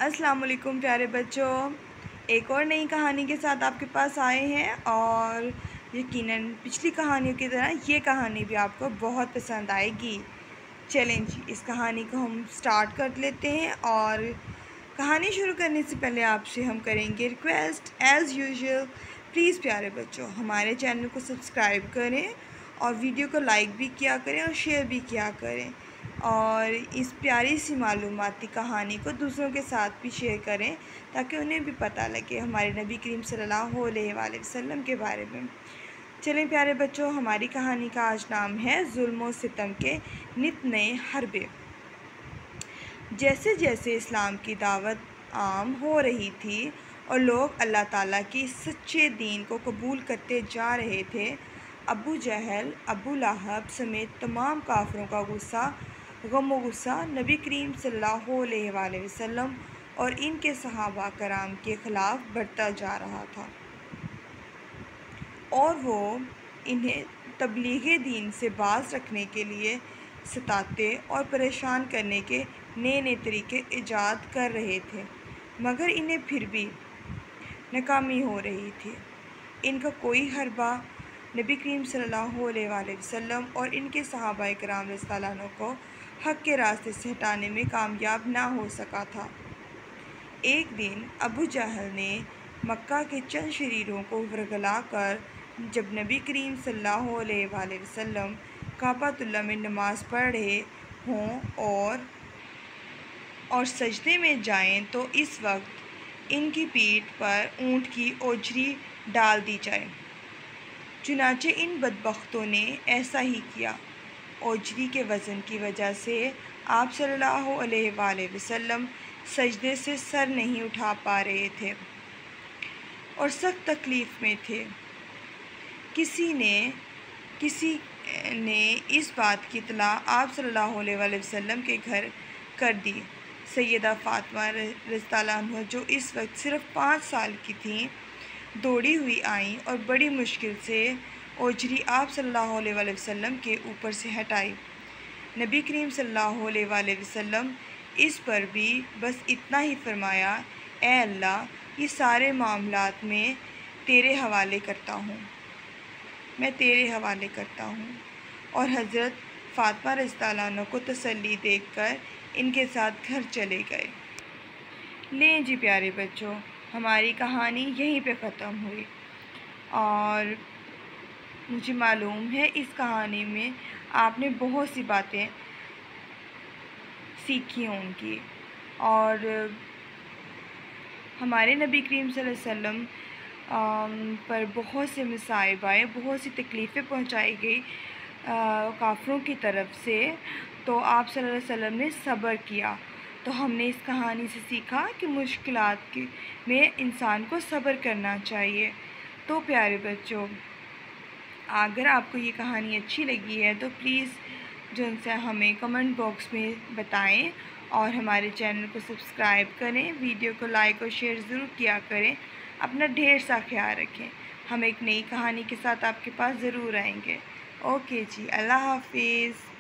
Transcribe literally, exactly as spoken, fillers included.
अस्सलाम वालेकुम प्यारे बच्चों, एक और नई कहानी के साथ आपके पास आए हैं और यकीनन पिछली कहानियों की तरह ये कहानी भी आपको बहुत पसंद आएगी। चलें जी, इस कहानी को हम स्टार्ट कर लेते हैं और कहानी शुरू करने से पहले आपसे हम करेंगे रिक्वेस्ट एज़ यूजुअल, प्लीज़ प्यारे बच्चों हमारे चैनल को सब्सक्राइब करें और वीडियो को लाइक भी किया करें और शेयर भी किया करें और इस प्यारी सी मालूमाती कहानी को दूसरों के साथ भी शेयर करें ताकि उन्हें भी पता लगे हमारे नबी करीम सल्लल्लाहु अलैहि वसल्लम के बारे में। चलें प्यारे बच्चों, हमारी कहानी का आज नाम है जुल्म व सितम के नित नए हरबे। जैसे जैसे इस्लाम की दावत आम हो रही थी और लोग अल्लाह ताला की सच्चे दीन को कबूल करते जा रहे थे, अबू जहल, अबू लहब समेत तमाम काफिरों का गुस्सा गम व गुस्सा नबी करीम सल्लल्लाहु अलैहि वसल्लम और इनके सहाबा कराम के ख़िलाफ़ बढ़ता जा रहा था और वो इन्हें तबलीग़ दीन से बाज़ रखने के लिए सताते और परेशान करने के नए नए तरीके ईजाद कर रहे थे, मगर इन्हें फिर भी नाकामी हो रही थी। इनका कोई हरबा नबी करीम सल्लल्लाहु अलैहि वसल्लम और इनके सहाबा कराम रज़ियल्लाहु अन्हुम को हक़ के रास्ते से हटाने में कामयाब ना हो सका था। एक दिन अबू जहल ने मक्का के चंद शरीरों को वरगला कर जब नबी करीम सल्लल्लाहु अलैहि वसल्लम काबतुल्लाह में नमाज़ पढ़ रहे हों और और सजदे में जाएं तो इस वक्त इनकी पीठ पर ऊँट की ओजरी डाल दी जाए। चुनाचे इन बदबख्तों ने ऐसा ही किया। ओजरी के वज़न की वजह से आप सल्लल्लाहु अलैहि वसल्लम सजदे से सर नहीं उठा पा रहे थे और सख्त तकलीफ़ में थे। किसी ने किसी ने इस बात की इत्तला आप सल्लल्लाहु अलैहि वसल्लम के घर कर दी। सैयदा फ़ातिमा रज़ियल्लाहु अन्हा जो इस वक्त सिर्फ़ पाँच साल की थीं, दौड़ी हुई आईं और बड़ी मुश्किल से ओजरी आप सल्लल्लाहु अलैहि वसल्लम के ऊपर से हटाई। नबी करीम सल्लल्लाहु अलैहि वसल्लम इस पर भी बस इतना ही फरमाया, ए अल्लाह, ये सारे मामलात में तेरे हवाले करता हूँ मैं तेरे हवाले करता हूँ और हज़रत फ़ातिमा रज़ियल्लाहु अन्हा को तसल्ली देकर इनके साथ घर चले गए। लें जी प्यारे बच्चों, हमारी कहानी यहीं पे ख़त्म हुई और मुझे मालूम है इस कहानी में आपने बहुत सी बातें सीखी होंगी और हमारे नबी करीम सल्लल्लाहु अलैहि वसल्लम पर बहुत से मसाइब आए, बहुत सी तकलीफ़ें पहुंचाई गई काफ़िरों की तरफ से, तो आप सल्लल्लाहु अलैहि वसल्लम ने सब्र किया। तो हमने इस कहानी से सीखा कि मुश्किलात की में इंसान को सब्र करना चाहिए। तो प्यारे बच्चों, अगर आपको ये कहानी अच्छी लगी है तो प्लीज़ जो उनसे हमें कमेंट बॉक्स में बताएं और हमारे चैनल को सब्सक्राइब करें, वीडियो को लाइक और शेयर ज़रूर किया करें। अपना ढेर सा ख्याल रखें। हम एक नई कहानी के साथ आपके पास ज़रूर आएंगे। ओके जी, अल्लाह हाफिज़।